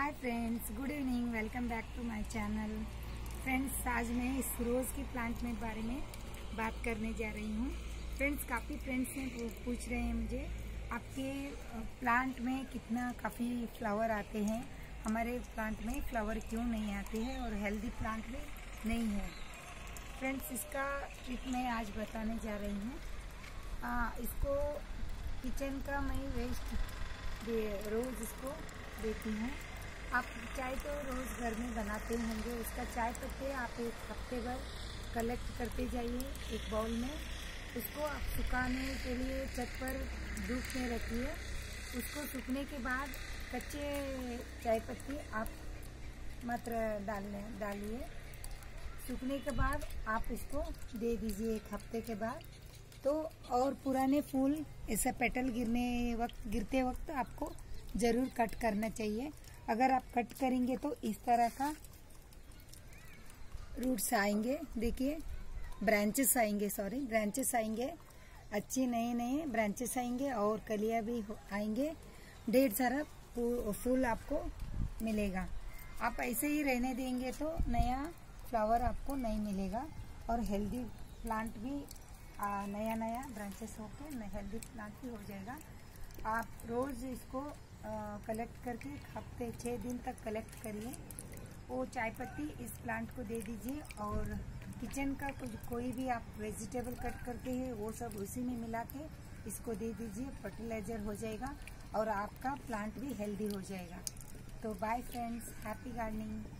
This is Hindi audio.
Hi friends, good evening. Welcome back to my channel. Friends, आज मैं इस रोज़ की प्लांट में बारे में बात करने जा रही हूँ। फ्रेंड्स, काफ़ी फ्रेंड्स ने पूछ रहे हैं मुझे, आपके प्लांट में कितना काफ़ी फ्लावर आते हैं, हमारे प्लांट में फ्लावर क्यों नहीं आते हैं और हेल्दी प्लांट में नहीं है। फ्रेंड्स, इसका ट्रिक मैं आज बताने जा रही हूँ। इसको किचन का मैं वेस्ट रोज़ इसको देती हूँ। आप चाय तो रोज़ घर में बनाते होंगे, उसका चाय पत्ते आप एक हफ्ते भर कलेक्ट करते जाइए एक बाउल में। उसको आप सुखाने के लिए छत पर धूप में रखिए। उसको सूखने के बाद कच्चे चाय पत्ती आप मात्र डालिए। सूखने के बाद आप इसको दे दीजिए एक हफ्ते के बाद। तो और पुराने फूल ऐसा पेटल गिरते वक्त आपको ज़रूर कट करना चाहिए। अगर आप कट करेंगे तो इस तरह का रूट्स आएंगे, देखिए ब्रांचेस आएंगे, अच्छे नए ब्रांचेस आएंगे और कलियां भी आएंगे। ढेर सारा फूल आपको मिलेगा। आप ऐसे ही रहने देंगे तो नया फ्लावर आपको नहीं मिलेगा और हेल्दी प्लांट भी नया ब्रांचेस होकर हेल्दी प्लांट भी हो जाएगा। आप रोज़ इसको कलेक्ट करके हफ्ते 6 दिन तक कलेक्ट करिए। वो चाय पत्ती इस प्लांट को दे दीजिए और किचन का कोई भी आप वेजिटेबल कट करते हैं वो सब उसी में मिला के इसको दे दीजिए। फर्टिलाइजर हो जाएगा और आपका प्लांट भी हेल्दी हो जाएगा। तो बाय फ्रेंड्स, हैप्पी गार्डनिंग।